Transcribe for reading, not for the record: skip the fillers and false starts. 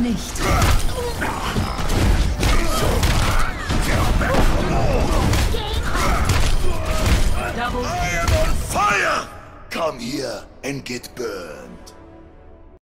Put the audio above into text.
nicht. Double. I am on fire! Come here and get burned.